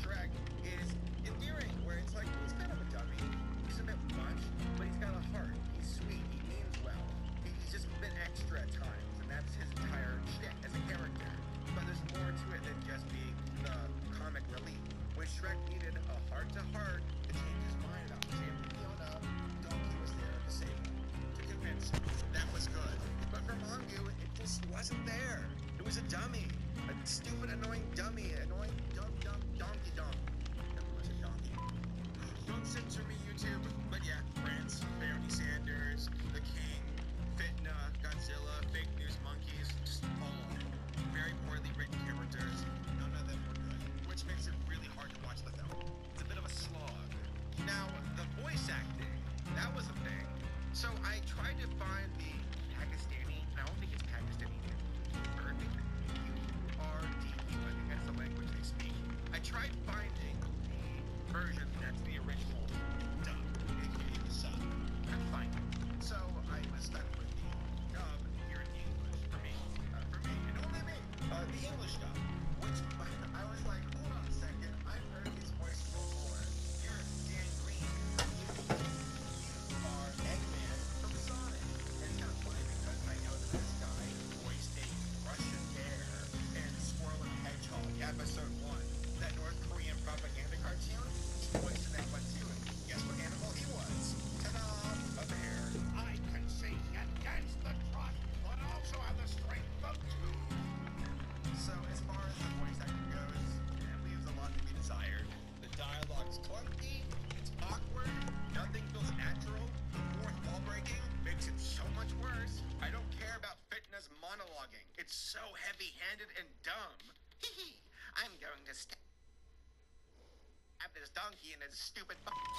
Shrek is endearing, where it's like, he's kind of a dummy. He's a bit much, but he's got a heart. He's sweet. He means well. He's just been extra at times, and that's his entire shtick as a character. But there's more to it than just being the comic relief. When Shrek needed a heart-to-heart to change his mind about saving Fiona, Donkey was there to save him, to convince him. That was good. But for Mongu, it just wasn't there. It was a dummy. A stupid, annoying dummy. Annoying, dumb donkey. That was a donkey. Don't censor me, YouTube. But yeah, France, Bernie Sanders, The King, Fitna, Godzilla, fake news monkeys, just all of them. Very poorly written characters. None of them were good, which makes it really hard to watch the film. It's a bit of a slog. Now, the voice acting, that was a thing. So I tried to find the Pakistani, and I don't think it's Pakistani, Urdu, U-R-D-U, I think that's the language they speak. I tried finding the version that's the original dub, aka the sub. Couldn't find it. So I was stuck with the dub here in English, for me, and only me, the English dub, which I was like, hold on a second, I've heard his voice before. You're Dan Green. You are Eggman from Sonic. It's kind of funny because I know that this guy voiced a Russian bear in Squirrel and Hedgehog, episode 1. That North Korean propaganda cartoon, he voiced in that one too. And guess what animal he was? Ta-da! A bear. I can see against the trot, but also have the strength of two. So as far as the voice acting goes, it leaves a lot to be desired. The dialogue's clunky, it's awkward, nothing feels natural. The fourth wall breaking makes it so much worse. I don't care about Fitna's monologuing. It's so heavy-handed and dumb. Hee. I'm going to stab this donkey in his stupid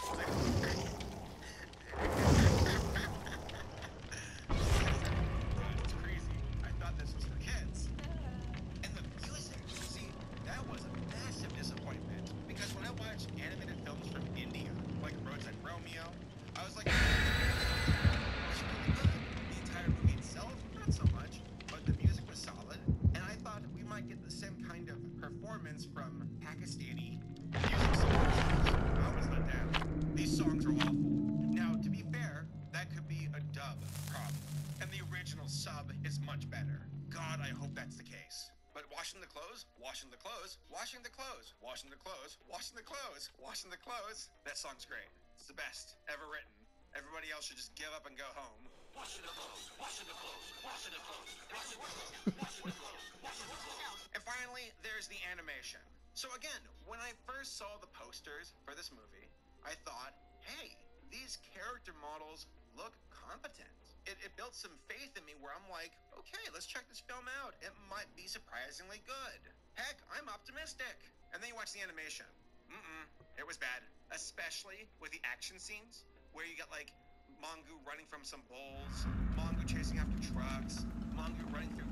It's crazy. I thought this was for kids. And the music, see, that was a massive disappointment. Because when I watch animated films from India, like Roadside Romeo, I was like, it's really good. The entire movie itself, not so much, but the music was solid. And I thought we might get the same kind of performance from Pakistani music singers. I was let down. These songs are awful. Now, to be fair, that could be a dub problem. And the original sub is much better. God, I hope that's the case. But washing the clothes, washing the clothes, washing the clothes, washing the clothes, washing the clothes, washing the clothes. That song's great. It's the best ever written. Everybody else should just give up and go home. Washing the clothes, washing the clothes, washing the clothes, washing the clothes, washing the clothes, washing the clothes. And finally, there's the animation. So again, when I first saw the posters for this movie, I thought, hey, these character models look competent. It built some faith in me where I'm like, okay, let's check this film out. It might be surprisingly good. Heck, I'm optimistic. And then you watch the animation. It was bad. Especially with the action scenes where you get like Mongu running from some bulls, Mongu chasing after trucks, Mongu running through...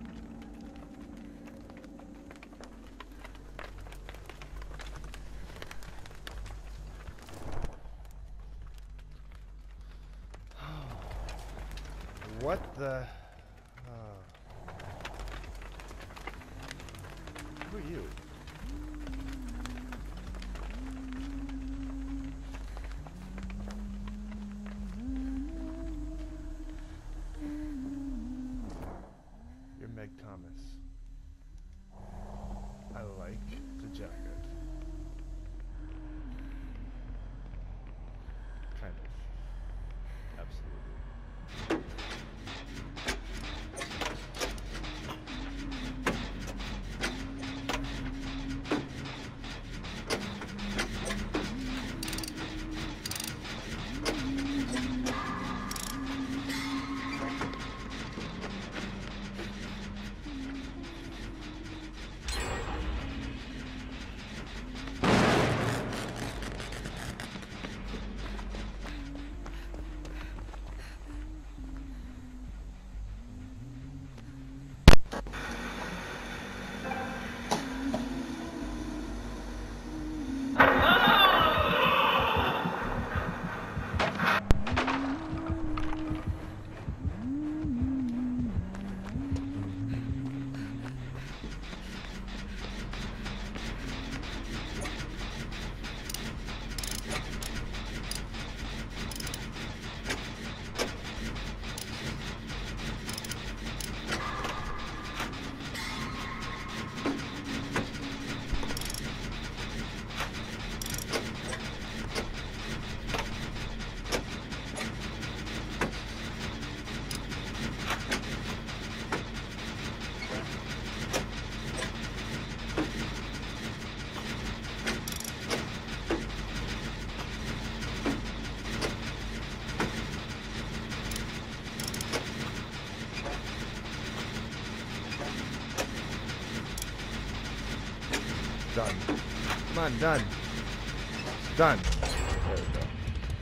What the... Who are you? You're Meg Thomas. I like the jacket. Kind of. Absolutely. Done. Come on, done. Done. There we go.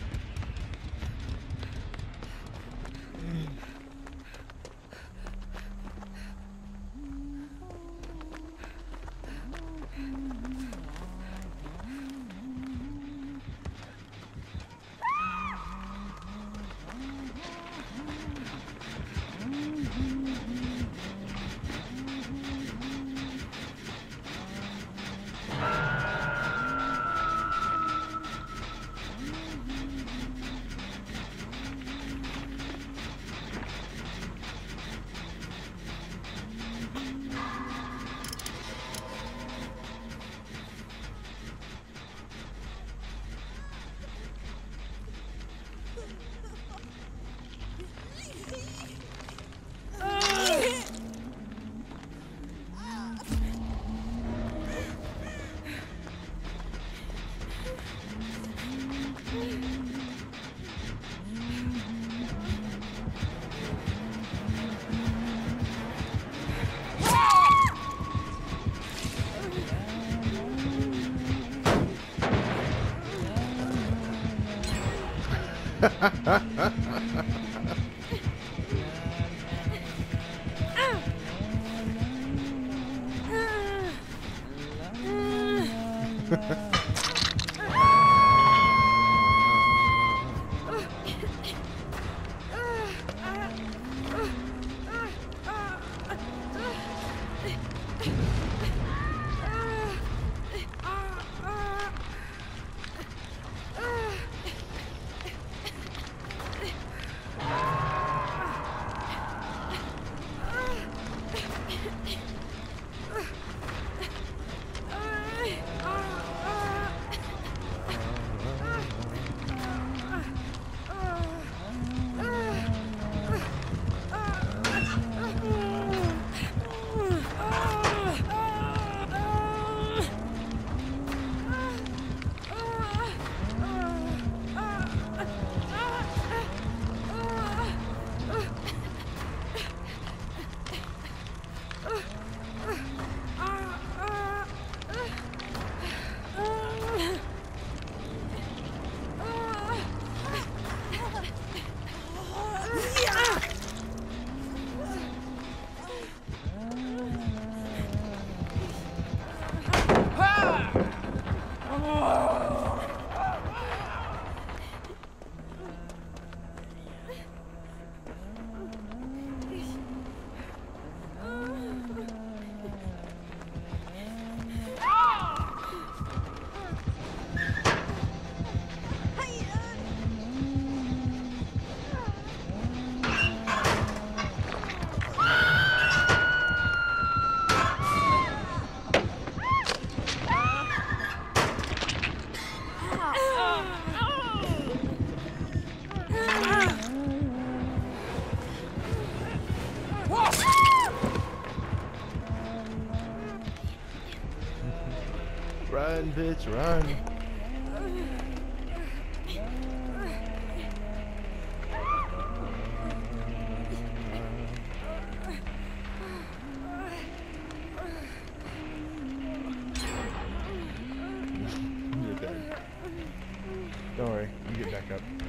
Run, bitch, run. You're dead. Don't worry, you get back up.